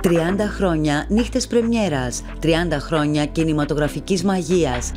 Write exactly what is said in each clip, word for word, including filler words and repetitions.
τριάντα χρόνια νύχτες πρεμιέρας, τριάντα χρόνια κινηματογραφικής μαγείας.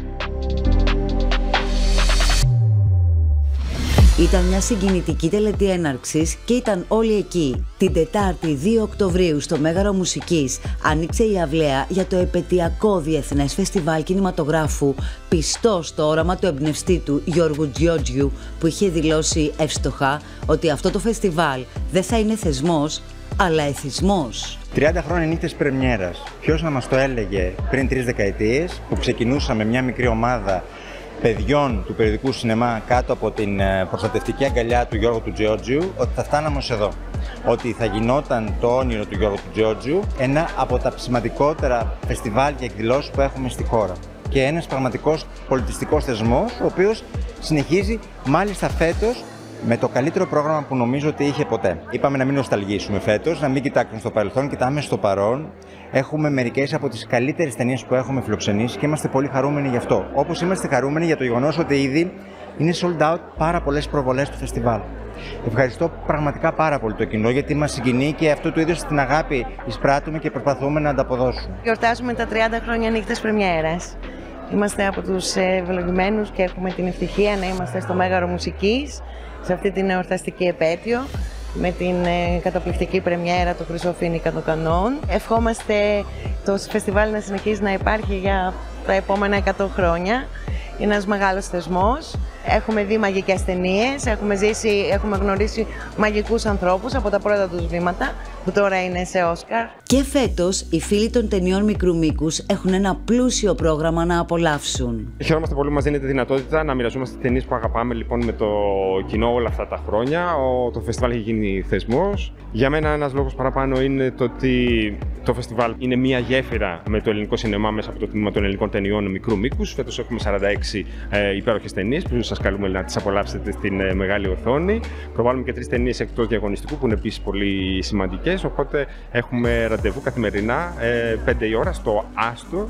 Ήταν μια συγκινητική τελετή έναρξης και ήταν όλοι εκεί. Την Τετάρτη δύο Οκτωβρίου στο Μέγαρο Μουσικής άνοιξε η αυλαία για το επετειακό Διεθνές Φεστιβάλ Κινηματογράφου, πιστό στο όραμα του εμπνευστή του Γιώργου Τζιότζιου, που είχε δηλώσει εύστοχα ότι αυτό το φεστιβάλ δεν θα είναι θεσμός, αλλά εθισμός. τριάντα χρόνια νύχτες πρεμιέρας. Ποιος να μας το έλεγε πριν τρεις δεκαετίες, που ξεκινούσαμε μια μικρή ομάδα παιδιών του περιοδικού σινεμά κάτω από την προστατευτική αγκαλιά του Γιώργου του Τζιότζιου, ότι θα φτάναμε ως εδώ. Ότι θα γινόταν το όνειρο του Γιώργου του Τζιότζιου ένα από τα σημαντικότερα φεστιβάλ και εκδηλώσεις που έχουμε στη χώρα. Και ένας πραγματικός πολιτιστικός θεσμός, ο οποίος συνεχίζει μάλιστα φέτος με το καλύτερο πρόγραμμα που νομίζω ότι είχε ποτέ. Είπαμε να μην νοσταλγήσουμε φέτος, να μην κοιτάξουμε στο παρελθόν, κοιτάμε στο παρόν. Έχουμε μερικές από τις καλύτερες ταινίες που έχουμε φιλοξενήσει και είμαστε πολύ χαρούμενοι γι' αυτό. Όπως είμαστε χαρούμενοι για το γεγονός ότι ήδη είναι sold out πάρα πολλές προβολές του φεστιβάλ. Ευχαριστώ πραγματικά πάρα πολύ το κοινό, γιατί μας συγκινεί και αυτού του είδους την αγάπη εισπράττουμε και προσπαθούμε να ανταποδώσουμε. Γιορτάζουμε τα τριάντα χρόνια νύχτες πρεμιέρας. Είμαστε από τους ευλογημένους και έχουμε την ευτυχία να είμαστε στο Μέγαρο Μουσικής, σε αυτή την εορταστική επέτειο, με την καταπληκτική πρεμιέρα του Χρυσόφοινικα των Κανών. Ευχόμαστε το φεστιβάλ να συνεχίζει να υπάρχει για τα επόμενα εκατό χρόνια. Είναι ένας μεγάλος θεσμός. Έχουμε δει μαγικές ταινίες, έχουμε ζήσει, έχουμε γνωρίσει μαγικούς ανθρώπους από τα πρώτα τους βήματα, που τώρα είναι σε Όσκαρ. Και φέτος οι φίλοι των ταινιών μικρού μήκους έχουν ένα πλούσιο πρόγραμμα να απολαύσουν. Χαιρόμαστε πολύ που μας δίνεται δυνατότητα να μοιραζόμαστε ταινίες που αγαπάμε λοιπόν με το κοινό όλα αυτά τα χρόνια. Ο, το φεστιβάλ έχει γίνει θεσμός. Για μένα ένας λόγος παραπάνω είναι το ότι το φεστιβάλ είναι μια γέφυρα με το ελληνικό σινεμά μέσα από το τμήμα των ελληνικών ταινιών μικρού μήκους. Φέτος έχουμε σαράντα έξι ε, υπέροχες ταινίες που σας καλούμε να τις απολαύσετε στην ε, μεγάλη οθόνη. Προβάλλουμε και τρεις ταινίες εκτός διαγωνιστικού που είναι επίσης πολύ σημαντικές. Οπότε έχουμε ραντεβού καθημερινά ε, πέντε η ώρα στο Άστο.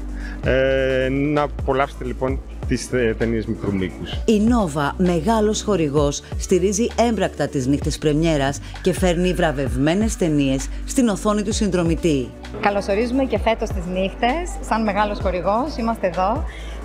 Ε, να απολαύσετε λοιπόν τις ε, ταινίες μικρού μήκους. Η Νόβα, μεγάλος χορηγός, στηρίζει έμπρακτα τις νύχτες πρεμιέρας και φέρνει βραβευμένες ταινίες στην οθόνη του συνδρομητή. Καλωσορίζουμε και φέτος τις νύχτες, σαν μεγάλος χορηγός, είμαστε εδώ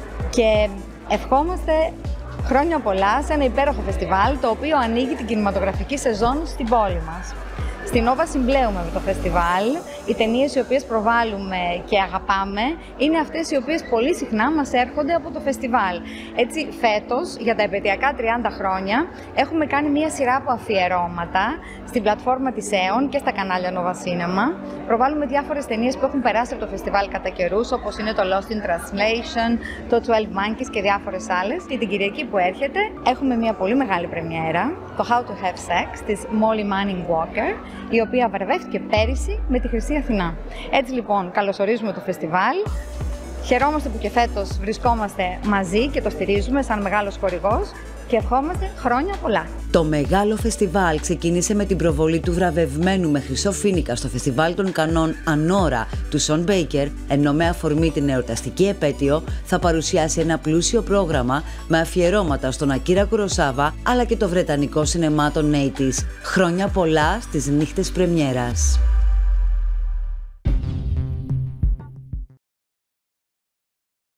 και ευχόμαστε χρόνια πολλά σε ένα υπέροχο φεστιβάλ, το οποίο ανοίγει την κινηματογραφική σεζόν στην πόλη μας. Στην Νόβα συμπλέουμε με το φεστιβάλ. Οι ταινίες οι οποίες προβάλλουμε και αγαπάμε είναι αυτές οι οποίες πολύ συχνά μας έρχονται από το φεστιβάλ. Έτσι, φέτος, για τα επαιτειακά τριάντα χρόνια, έχουμε κάνει μία σειρά από αφιερώματα στην πλατφόρμα της ΕΟΝ και στα κανάλια Nova Cinema. Προβάλλουμε διάφορες ταινίες που έχουν περάσει από το φεστιβάλ κατά καιρούς, όπως είναι το Lost in Translation, το twelve Monkeys και διάφορες άλλες. Και την Κυριακή που έρχεται έχουμε μία πολύ μεγάλη πρεμιέρα, το How to Have Sex της Molly Manning Walker, η οποία βραβεύτηκε πέρυσι με τη Χρυσή Αθηνά. Έτσι λοιπόν καλωσορίζουμε το φεστιβάλ. Χαιρόμαστε που και φέτος βρισκόμαστε μαζί και το στηρίζουμε σαν μεγάλος χορηγός και ευχόμαστε χρόνια πολλά. Το μεγάλο φεστιβάλ ξεκίνησε με την προβολή του βραβευμένου με Χρυσόφοινικα στο Φεστιβάλ των Κανών Ανώρα του Σον Μπέικερ, ενώ με αφορμή την εορταστική επέτειο θα παρουσιάσει ένα πλούσιο πρόγραμμα με αφιερώματα στον Ακίρα Κουροσάβα αλλά και το βρετανικό σινεμά των ογδόντα. Χρόνια πολλά στις νύχτες πρεμιέρας.